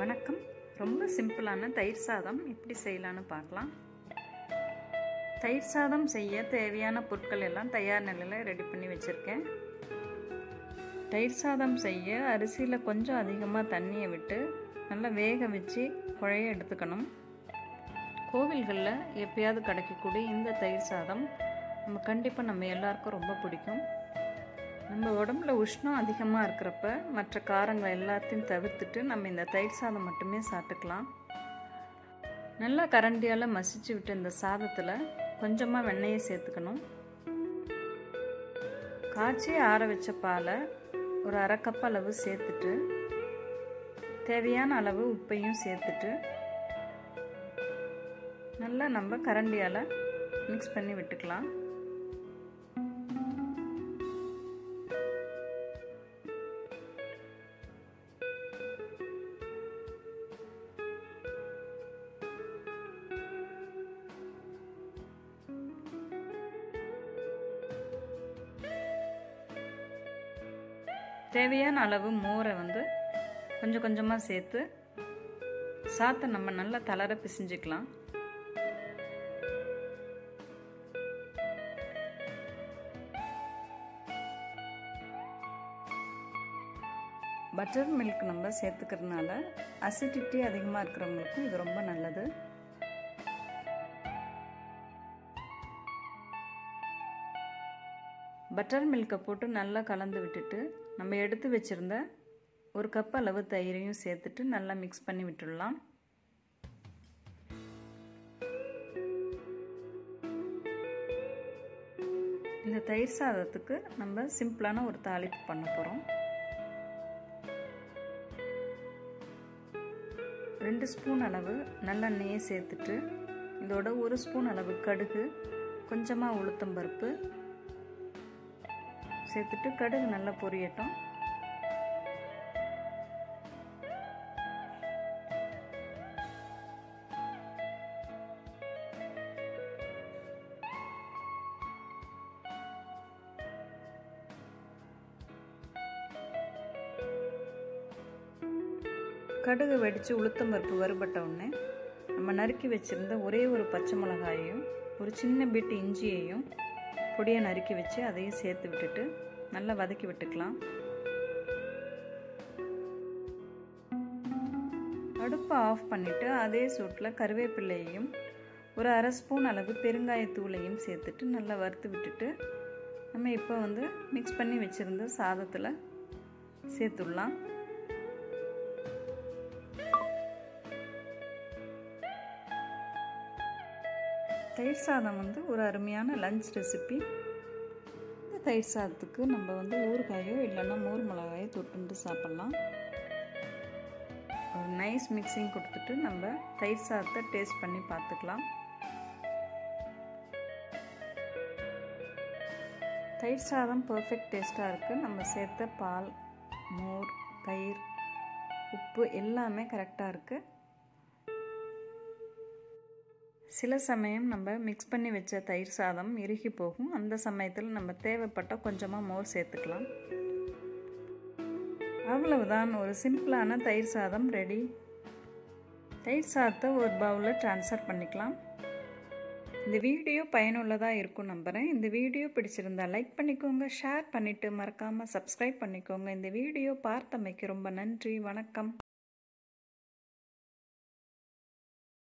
வணக்கம். ரொம்ப சிம்பிளான தயிர் சாதம் எப்படி செய்யலான்னு பார்க்கலாம். தயிர் சாதம் செய்ய தேவையான பொருட்கள் எல்லாம் தயார் நிலையில் ரெடி பண்ணி வச்சுருக்கேன். தயிர் சாதம் செய்ய அரிசியில் கொஞ்சம் அதிகமாக தண்ணியை விட்டு நல்லா வேக வச்சு குழைய எடுத்துக்கணும். கோவில்களில் எப்பயாவது கிடைக்கக்கூடிய இந்த தயிர் சாதம் நம்ம எல்லாருக்கும் ரொம்ப பிடிக்கும். நம்ம உடம்புல உஷ்ணம் அதிகமாக இருக்கிறப்ப மற்ற காரங்கள் எல்லாத்தையும் தவிர்த்துட்டு நம்ம இந்த தயிர் சாதம் மட்டுமே சாப்பிட்டுக்கலாம். நல்லா கரண்டியால் மசிச்சு விட்டு இந்த சாதத்தில் கொஞ்சமாக வெண்ணெயை சேர்த்துக்கணும். காய்ச்சி ஆற வச்ச பாலை ஒரு அரை கப் அளவு சேர்த்துட்டு தேவையான அளவு உப்பையும் சேர்த்துட்டு நல்லா நம்ம கரண்டியால் மிக்ஸ் பண்ணி விட்டுக்கலாம். தேவையான அளவு மோரை கொஞ்சம் கொஞ்சமாக சேர்த்து சாத்தை நம்ம நல்லா தளர பிசைஞ்சிக்கலாம். பட்டர் மில்க் நம்ம சேர்த்துக்கிறதுனால அசிடிட்டி அதிகமாக இருக்கிறவங்களுக்கும் இது ரொம்ப நல்லது. பட்டர் மில்கை போட்டு நல்லா கலந்து விட்டுட்டு நம்ம எடுத்து வச்சுருந்த ஒரு கப் அளவு தயிரையும் சேர்த்துட்டு நல்லா மிக்ஸ் பண்ணி விட்டுடலாம். இந்த தயிர் சாதத்துக்கு நம்ம சிம்பிளான ஒரு தாளிப்பு பண்ண போகிறோம். 2 ஸ்பூன் அளவு நல்லெண்ணெயை சேர்த்துட்டு இதோட 1 ஸ்பூன் அளவு கடுகு, கொஞ்சமாக உளுத்தம்பருப்பு சேர்த்துட்டு கடுகு நல்லா பொரியட்டும். கடுகு வெடித்து உளுத்தம்பருப்பு வறுபட்ட உடனே நம்ம நறுக்கி வச்சுருந்த ஒரே ஒரு பச்சை மிளகாயையும் ஒரு சின்ன பிட்டு இஞ்சியையும் பொடியை நறுக்கி வச்சு அதையும் சேர்த்து விட்டுட்டு நல்லா வதக்கி விட்டுக்கலாம். அடுப்பை ஆஃப் பண்ணிவிட்டு அதே சூட்டில் கருவேப்பிலையையும் ஒரு அரை ஸ்பூன் அளவு பெருங்காயத்தூளையும் சேர்த்துட்டு நல்லா வறுத்து விட்டுட்டு நம்ம இப்போ மிக்ஸ் பண்ணி வச்சுருந்த சாதத்தில் சேர்த்துடலாம். தயிர் சாதம் ஒரு அருமையான லஞ்ச் ரெசிபி. இந்த தயிர் சாதத்துக்கு நம்ம ஊறுகாயோ இல்லைன்னா மோர் மிளகாயோ தொட்டுண்டு சாப்பிட்லாம். ஒரு நைஸ் மிக்சிங் கொடுத்துட்டு நம்ம தயிர் சாதத்தை டேஸ்ட் பண்ணி பார்த்துக்கலாம். தயிர் சாதம் பர்ஃபெக்ட் டேஸ்ட்டாக இருக்குது. நம்ம சேர்த்த பால், மோர், தயிர், உப்பு எல்லாமே கரெக்டாக இருக்குது. சில சமயம் நம்ம மிக்ஸ் பண்ணி வச்ச தயிர் சாதம் இறுகி போகும். அந்த சமயத்தில் நம்ம தேவைப்பட்ட கொஞ்சமாக மோர் சேர்த்துக்கலாம். அவ்வளவுதான், ஒரு சிம்பிளான தயிர் சாதம் ரெடி. தயிர் சாதத்தை ஒரு பவுலில் ட்ரான்ஸ்ஃபர் பண்ணிக்கலாம். இந்த வீடியோ பயனுள்ளதாக இருக்கும் நம்புகிறேன். இந்த வீடியோ பிடிச்சிருந்தா லைக் பண்ணிக்கோங்க, ஷேர் பண்ணிவிட்டு மறக்காமல் சப்ஸ்கிரைப் பண்ணிக்கோங்க. இந்த வீடியோ பார்த்தமைக்கு ரொம்ப நன்றி. வணக்கம்.